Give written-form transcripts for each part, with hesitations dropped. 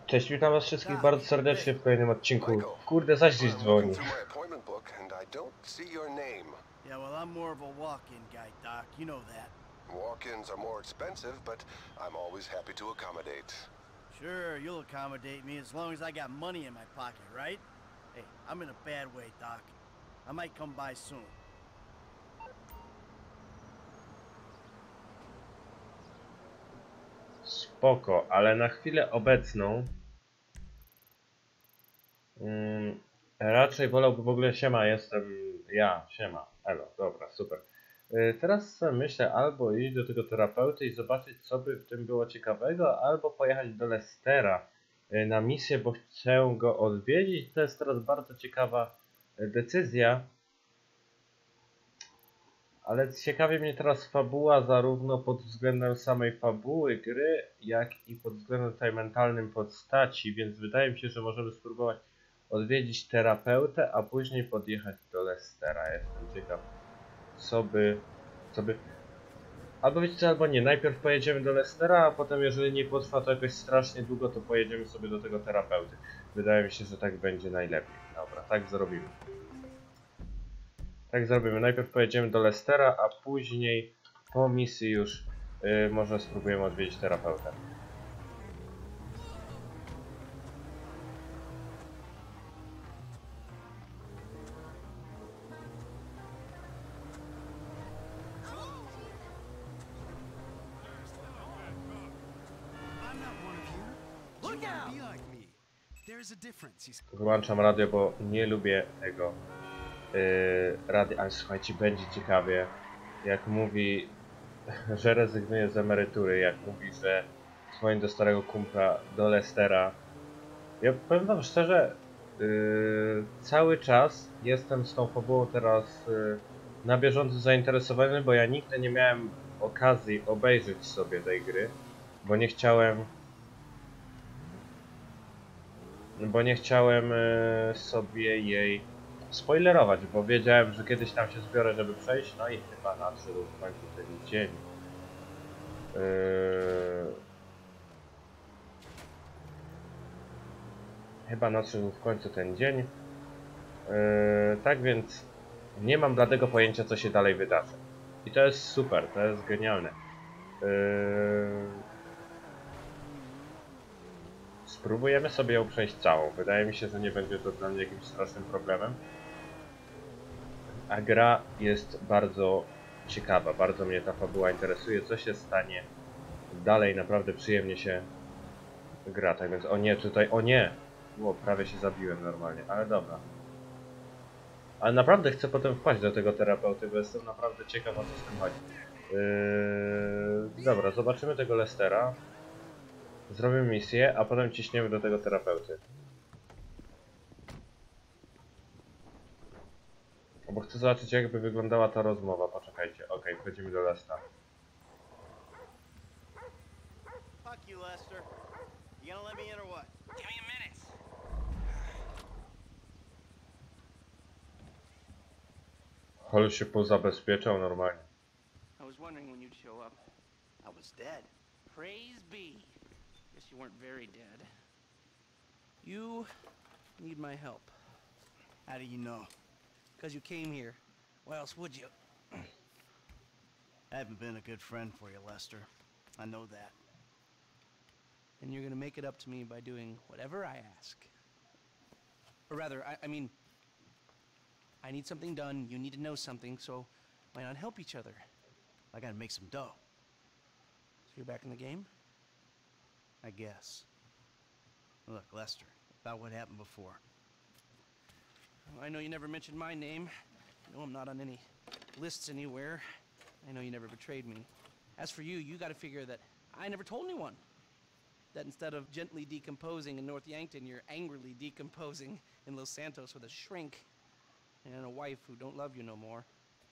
Cześć, witam was wszystkich bardzo serdecznie w kolejnym odcinku. Kurde, zaś gdzieś dzwoni. Yeah, well, I'm more of a walk-in guy, Doc. You know that. Walk-ins are more expensive, but I'm always happy to accommodate. Sure, you'll accommodate me as long as I got money in my pocket, right? Hey, I'm in a bad way, Doc. I might come by soon. Spoko, ale na chwilę obecną raczej wolałbym w ogóle siema, jestem ja, siema, elo, dobra, super. Teraz myślę albo iść do tego terapeuty i zobaczyć, co by w tym było ciekawego, albo pojechać do Lestera na misję, bo chcę go odwiedzić. To jest teraz bardzo ciekawa decyzja. Ale ciekawi mnie teraz fabuła zarówno pod względem samej fabuły gry, jak i pod względem tutaj mentalnym postaci, więc wydaje mi się, że możemy spróbować odwiedzić terapeutę, a później podjechać do Lestera. Jestem ciekaw, co by... Albo wiecie co, albo nie. Najpierw pojedziemy do Lestera, a potem jeżeli nie potrwa to jakoś strasznie długo, to pojedziemy sobie do tego terapeuty. Wydaje mi się, że tak będzie najlepiej. Dobra, tak zrobimy. Tak zrobimy. Najpierw pojedziemy do Lestera, a później po misji już może spróbujemy odwiedzić terapeutę. I'm not one of you. You wanna be like me. There's a difference. Wyłączam radio, bo nie lubię tego radia. Ale słuchajcie, będzie ciekawie. Jak mówi, że rezygnuje z emerytury, jak mówi, że dzwoni do starego kumpla, do Lestera. Ja powiem wam szczerze, cały czas jestem z tą fabułą teraz na bieżąco zainteresowany, bo ja nigdy nie miałem okazji obejrzeć sobie tej gry, bo nie chciałem sobie jej spoilerować, bo wiedziałem, że kiedyś tam się zbiorę, żeby przejść, no i chyba nadszedł w końcu ten dzień. Chyba nadszedł w końcu ten dzień. Tak więc nie mam bladego pojęcia, co się dalej wydarzy. I to jest super, to jest genialne. Spróbujemy sobie ją przejść całą. Wydaje mi się, że nie będzie to dla mnie jakimś strasznym problemem. A gra jest bardzo ciekawa, bardzo mnie ta fabuła interesuje, co się stanie dalej. Naprawdę przyjemnie się gra, tak więc o nie, tutaj, o nie! Było, prawie się zabiłem normalnie, ale dobra. Ale naprawdę chcę potem wpaść do tego terapeuty, bo jestem naprawdę ciekaw, o co z tym chodzi. Dobra, zobaczymy tego Lestera. Zrobimy misję, a potem ciśniemy do tego terapeuty. Bo chcę zobaczyć, jakby wyglądała ta rozmowa. Poczekajcie, okej, wchodzimy do Lestera. Fuck you, Lester. You gonna let me in or what? Give me a minute. Ale się pozabezpieczał normalnie. I was wondering when you'd show up. I was dead. Praise be. Guess you weren't very dead. You need my help. How do you know? Because you came here. Why else would you? I haven't been a good friend for you, Lester. I know that. And you're gonna make it up to me by doing whatever I ask. Or rather, I mean, I need something done, you need to know something, so why not help each other? I gotta make some dough, So you're back in the game? I guess. Look, Lester, about what happened before. Well, I know you never mentioned my name. I know I'm not on any lists anywhere. I know you never betrayed me. As for you, you gotta figure that I never told anyone. That instead of gently decomposing in North Yankton, you're angrily decomposing in Los Santos with a shrink and a wife who don't love you no more.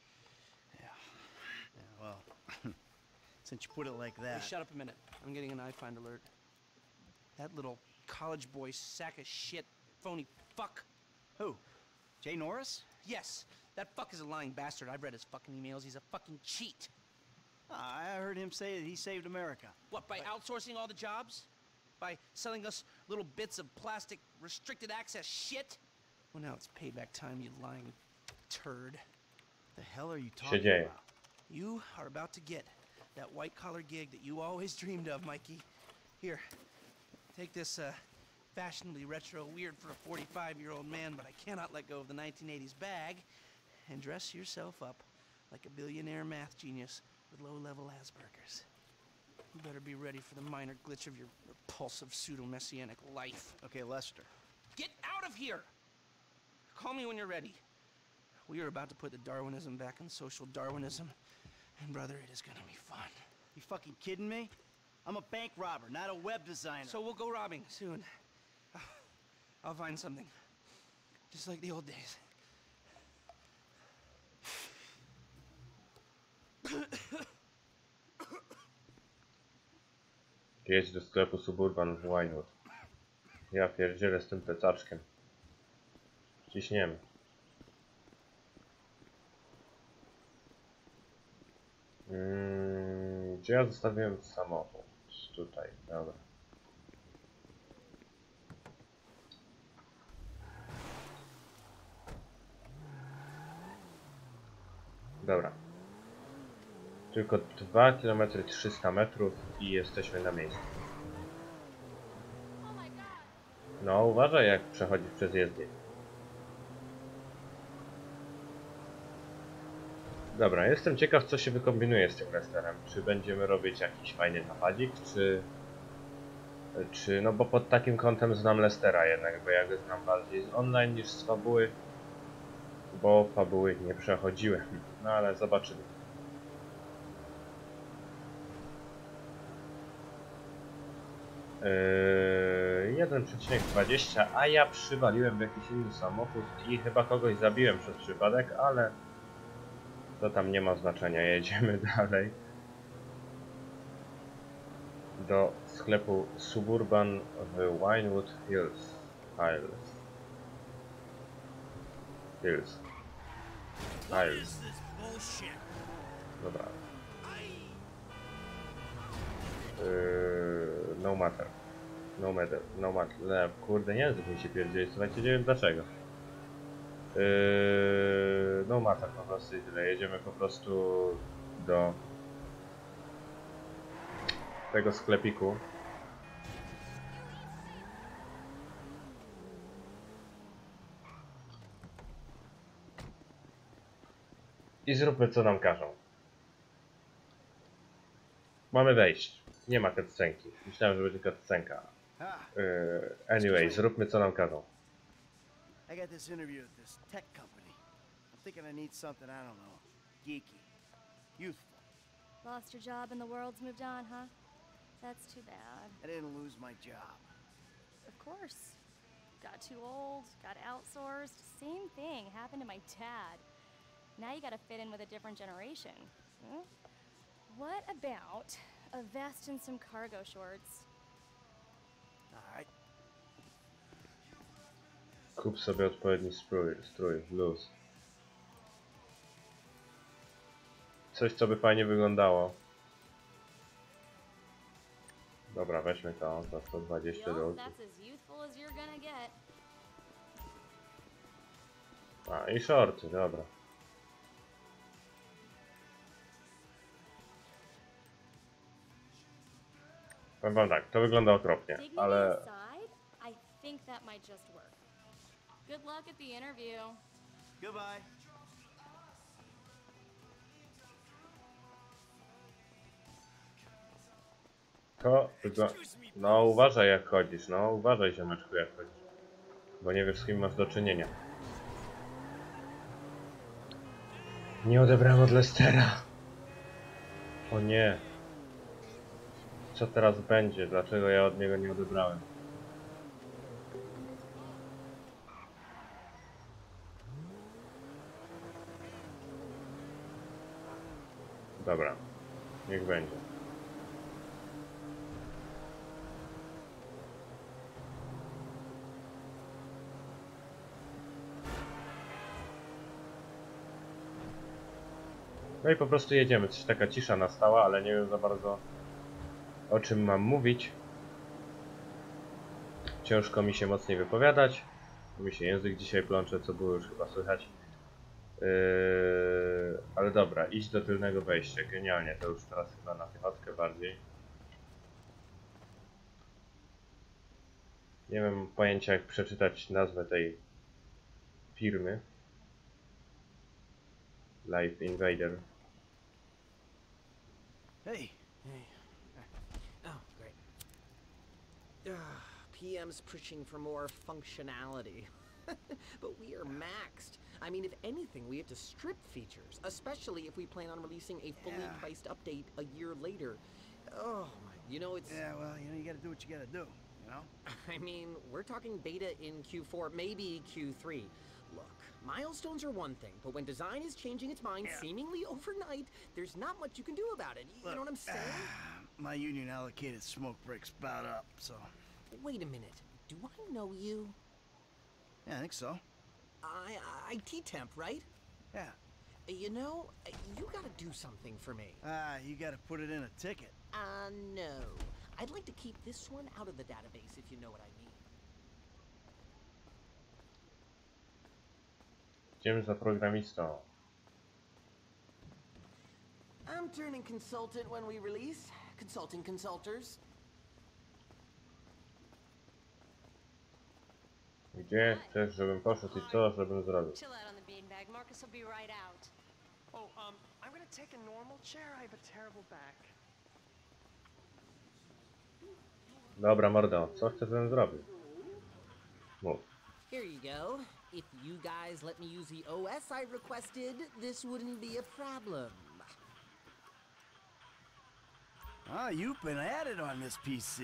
Yeah, well, since you put it like Hey, that. shut up a minute. I'm getting an iFind alert. That little college boy sack of shit, phony fuck. Who? Jay Norris? Yes, that fuck is a lying bastard. I've read his fucking emails. He's a fucking cheat. I heard him say that he saved America. What, by outsourcing all the jobs? by selling us little bits of plastic restricted access shit? Well, now it's payback time, you lying turd. The hell are you się talking dzieje? about? You are about to get that white-collar gig that you always dreamed of, Mikey. Here, take this, fashionably retro weird for a 45-year-old man, but I cannot let go of the 1980s bag, and dress yourself up like a billionaire math genius with low-level Asperger's. You better be ready for the minor glitch of your repulsive pseudo-messianic life. Okay, Lester. Get out of here! Call me when you're ready. We are about to put the Darwinism back in social Darwinism, and brother, it is gonna be fun. You fucking kidding me? I'm a bank robber, not a web designer. So we'll go robbing soon. I'll find something. Just like the old days. Jedź do sklepu Suburban w Winewood. Ja pierdzielę z tym plecaczkiem. Ciśniemy. Gdzie ja zostawiłem samochód? Tutaj, dobra. Dobra. Tylko 2 km 300 metrów i jesteśmy na miejscu. No uważaj, jak przechodzisz przez jezdnię. Dobra, jestem ciekaw, co się wykombinuje z tym Lesterem. Czy będziemy robić jakiś fajny napadzik, czy... No bo pod takim kątem znam Lestera jednak, bo ja go znam bardziej z online niż z fabuły. Bo fabuły nie przechodziłem. No ale zobaczymy. 1,20, a ja przywaliłem w jakiś inny samochód i chyba kogoś zabiłem przez przypadek, ale to tam nie ma znaczenia, jedziemy dalej do sklepu Suburban w Winewood Hills. Dobra. No matter. Kurde, język mi się pierdzieli, słuchajcie, nie wiem dlaczego. No matter po prostu i tyle. Jedziemy po prostu do tego sklepiku. I zróbmy, co nam każą. Mamy wejść. Nie ma cutscenki. Myślałem, że będzie cutscenka. Anyway, zróbmy, co nam każą. I got this interview at this tech company. I'm thinking I need something, I don't know, geeky, youthful. Lost your job and the world's moved on, huh? That's too bad. I didn't lose my job. Of course. Got too old, got outsourced. Same thing happened to my dad. Now you gotta fit in with a different generation. Hmm? What about a vest and some cargo shorts? All right. Kup sobie odpowiedni strój, luz. Coś, co by fajnie wyglądało. Dobra, weźmy to za 120 dolców. A, i shorty, dobra. Powiem wam tak, to wygląda okropnie, ale... Good luck at the interview. Goodbye. To wygląda... No uważaj jak chodzisz, no uważaj ziomeczku jak chodzisz. Bo nie wiesz z kim masz do czynienia. Nie odebrałem od Lestera. O nie. Co teraz będzie? Dlaczego ja od niego nie odebrałem? Dobra, niech będzie. No i po prostu jedziemy. Coś taka cisza nastała, ale nie wiem za bardzo o czym mam mówić. ciężko mi się mocniej wypowiadać. Mi się język dzisiaj plącze, co było już chyba słychać. Ale dobra, idź do tylnego wejścia. Genialnie, to już teraz chyba na piechotkę bardziej. Nie mam pojęcia, jak przeczytać nazwę tej firmy. Live Invader. Hey. Oh, great. PM's pushing for more functionality. But we are maxed. I mean, if anything, we have to strip features, especially if we plan on releasing a fully priced update a year later. Oh, you know, it's... Yeah, well, you know, you gotta do what you gotta do, you know? I mean, we're talking beta in Q4, maybe Q3. Look, milestones are one thing, but when design is changing its mind seemingly overnight, there's not much you can do about it. You know what I'm saying? My union allocated smoke breaks about up, so... Wait a minute. Do I know you? Yeah, I think so. IT temp, right? Yeah. You know, you gotta do something for me. You gotta put it in a ticket. No. I'd like to keep this one out of the database, if you know what I mean. Idziemy za programistą. I'm turning consultant when we release. Consulting consulters. Gdzie chcesz, żebym poszedł i co, żebym zrobił? Chill out on the beanbag. Marcus will be right out. Oh, I'm gonna take a normal chair. I have a terrible back. Dobra, mordo, co chcesz, żebym zrobił? Mów. Here you go. If you guys let me use the OS I requested, this wouldn't be a problem. You've been at it on this PC.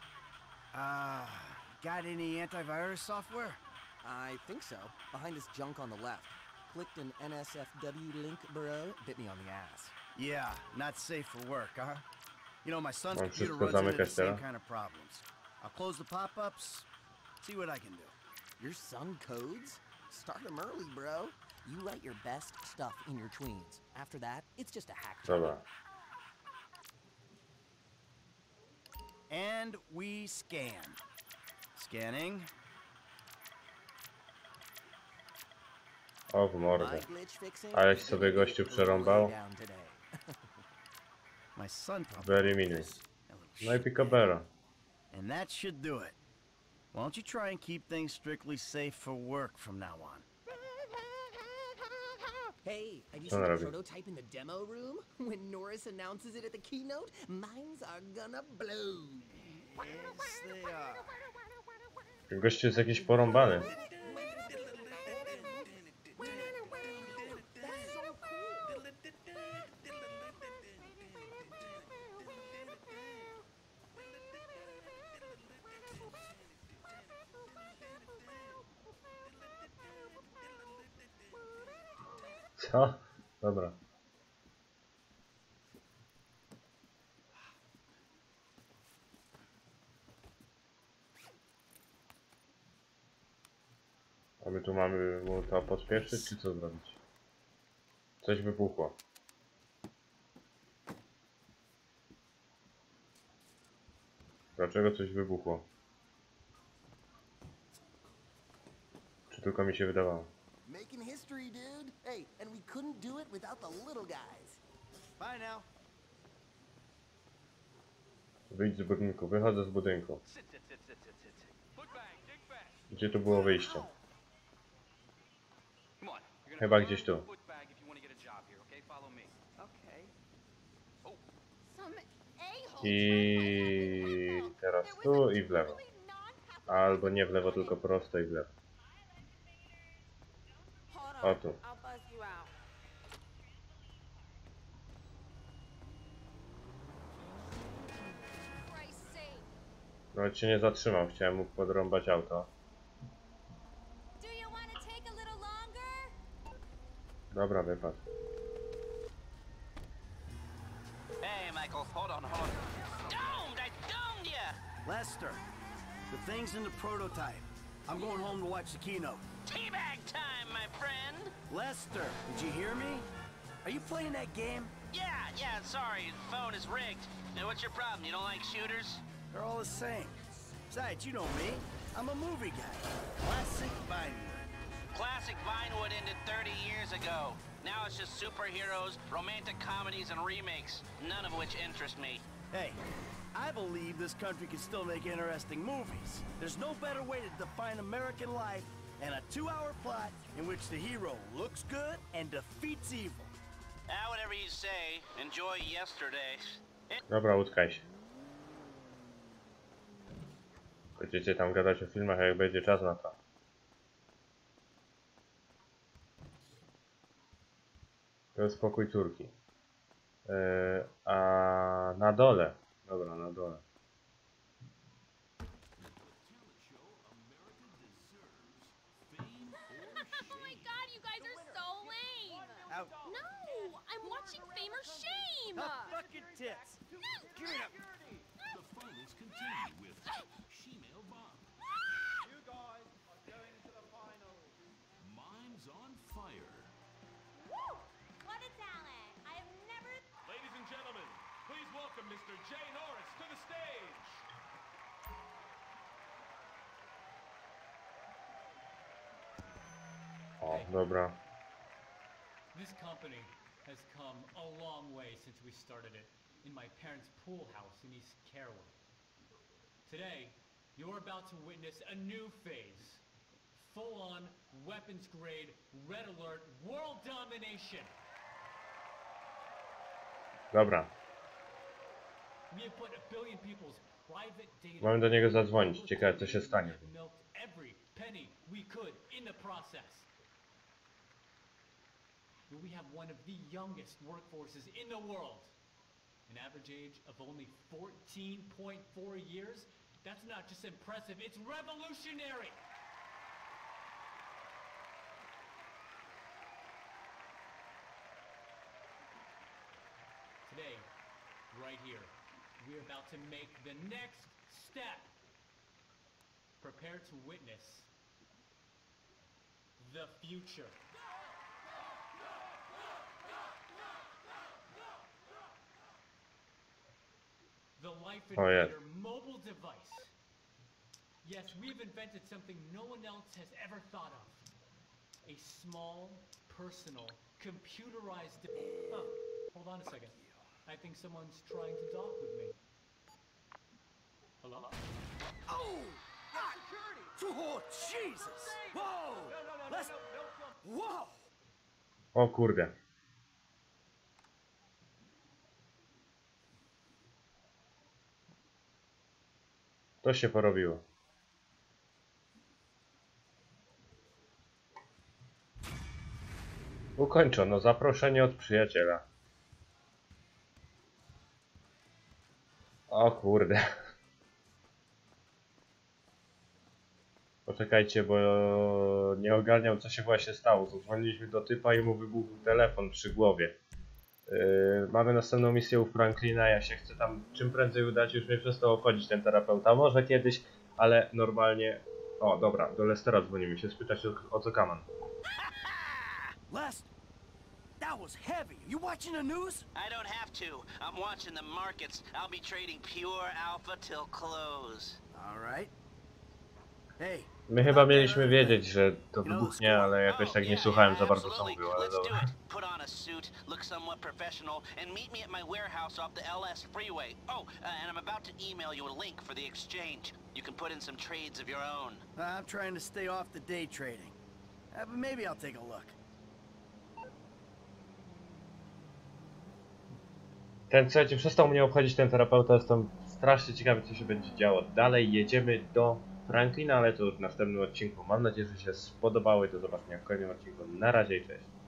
Got any antivirus software? I think so. Behind this junk on the left. Clicked an NSFW link, bro. Bit me on the ass. Yeah, not safe for work, huh? You know, my son's Mam computer wszystko runs into the zamykać same teraz. kind of problems. I'll close the pop-ups, see what I can do. Your son codes? Start him early, bro. You write your best stuff in your tweens. After that, it's just a hack job. Dobra. And we scan. Scanning. O, w mordę. My glitch fixing Aleś is sobie gonna gościu get przerąbał. way down today. My son probably Very did mini. this. That little No i shit. Picobello. And that should do it. Why don't you try and keep things strictly safe for work from now on? Hey, have you Co seen ona the robi? prototype in the demo room? When Norris announces it at the keynote, minds are gonna blow. Yes, they are. Ten gościu jest jakiś porąbany. Co? Dobra. A my tu mamy mu to podpieszyć, czy co zrobić? Coś wybuchło. Dlaczego coś wybuchło? Czy tylko mi się wydawało? Making history, dude. Hey, and we couldn't do it without the little guys. Bye now. Wyjdź z budynku, wychodzę z budynku. Gdzie tu było wyjście? Chyba gdzieś tu. I teraz tu i w lewo. Albo nie w lewo, tylko prosto i w lewo. O tu. No cię nie zatrzymał, chciałem mu podrąbać auto. Dobra, wypadł. Hey, Michael, hold on. Domed! I domed ya! Lester, the thing's in the prototype. I'm going home to watch the keynote. Teabag time, my friend! Lester, did you hear me? Are you playing that game? Yeah, sorry, the phone is rigged. Now, what's your problem? You don't like shooters? They're all the same. Besides, you know me. I'm a movie guy. Classic Vinewood. Classic Vinewood ended 30 years ago. Now it's just superheroes, romantic comedies, and remakes, none of which interest me. Hey, I believe this country can still make interesting movies. There's no better way to define American life than a 2-hour plot in which the hero looks good and defeats evil. Whatever you say, enjoy yesterday. Dobra, utkaj się. Będziecie tam gadać o filmach, jak będzie czas na to. To jest pokój córki. A na dole. Dobra, na dole. Oh my god, you guys are so lame! Out. No! I'm watching Fame or Shame! Fucking tits. Give it up. The finals continue with Shemale Bob. You guys are going to the finals. Mimes on Fire. Woo! What a talent! I've never... Ladies and gentlemen, please welcome Mr. Jay Norris to the stage. O, dobra. This company has come a long way since we started it in my parents' pool house in East Caraway. Today, you're about to witness a new phase. Full-on, weapons-grade, red alert, world domination. Dobra. We have put 1 billion people's private data... Mamy do niego zadzwonić. Ciekawe, co się stanie. ...milked every penny we could in the process. We have one of the youngest workforces in the world. An average age of only 14.4 years? That's not just impressive, it's revolutionary! Today, right here, we're about to make the next step. Prepare to witness the future. The Life Invader mobile device. Yes, we've invented something no one else has ever thought of. A small, personal, computerized... Oh, hold on a second. I think someone's trying to talk with me. Hello? Oh! Oh, Jesus! Whoa! Let's... Whoa! O kurde. To się porobiło. Ukończono zaproszenie od przyjaciela. O kurde. Poczekajcie, bo nie ogarniam, co się właśnie stało. Zadzwoniliśmy do typa i mu wybuchł telefon przy głowie. Mamy następną misję u Franklina, ja się chcę tam czym prędzej udać, już mnie przestał obchodzić ten terapeuta, może kiedyś, ale normalnie... O, dobra, do Lestera dzwonimy się, spytać o co kaman. Lest, that was heavy. You watching the news? I don't have to. I'm watching the markets. I'll be trading pure alpha till close. All right. Hey. My chyba mieliśmy wiedzieć, że to wybuchnie, ale jakoś tak nie słuchałem za bardzo co mówił, ale dobra. Put on a suit, look somewhat professional, and meet me at my warehouse off the LS freeway. Oh, and I'm about to email you a link for the exchange. You can put in some trades of your own. I'm trying to stay off the day trading. But maybe I'll take a look. Słuchajcie, przestał mnie obchodzić ten terapeuta, jestem strasznie ciekawy, co się będzie działo. Dalej jedziemy do Franklina, ale to już w następnym odcinku. Mam nadzieję, że się spodobały. Do zobaczenia w kolejnym odcinku. Na razie i cześć.